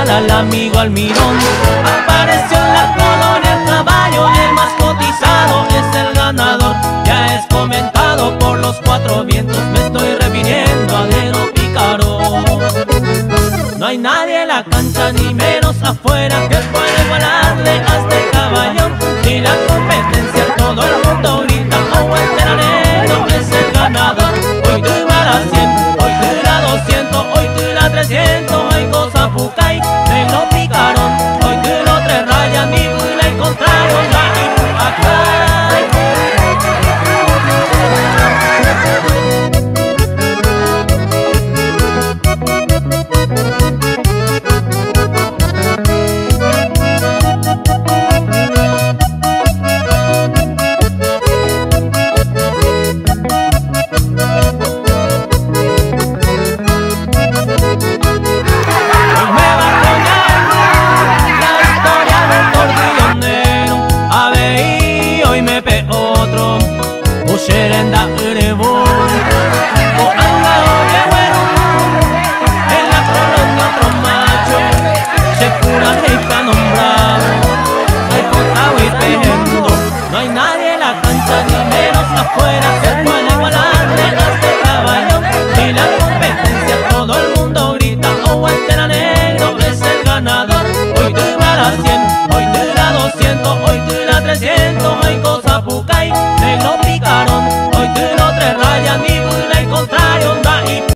para el amigo Almirón. Apareció en la colonia el caballo, el más cotizado es el ganador. Ya es comentado por los cuatro vientos, me estoy refiriendo a Dedo Pícaro. No hay nadie en la cancha ni menos afuera que pueda igualarle a este caballón. Ni la competencia, todo el mundo grita, oh, el teranero es el ganador. Hoy tú ibas a 100, hoy tú irás a 200, hoy tú irás a 300, hoy goza Pucay, Negro Picarón. Hoy tú irás 3 rayas, ni bulla y contrario, la Ipuacay. Otro, Usherenda